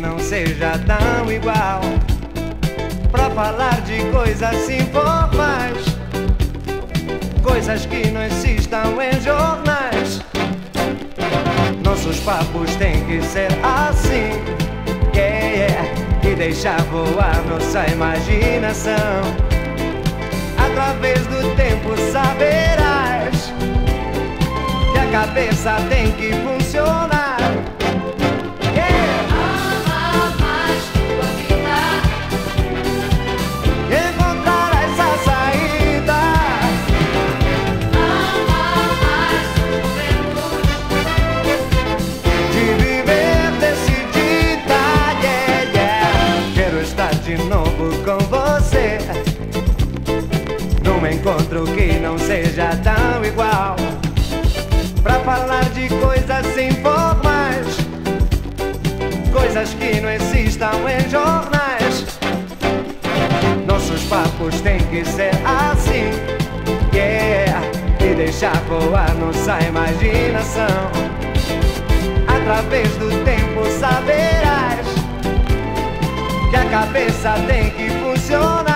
não seja tão igual, pra falar de coisas informais, coisas que não existam em jornais. Nossos papos têm que ser assim, e deixar voar nossa imaginação. Através do tempo saberás que a cabeça tem que funcionar. Ama mais tua vida, Encontrarás a saída. ama mais o vento, De viver decidida, Quero estar de novo com você, num encontro que não seja tão igual, pra falar de coisas informais, coisas que não existam em jornais. Nossos papos têm que ser assim, e deixar voar nossa imaginação. Através do tempo saberás que a cabeça tem que funcionar.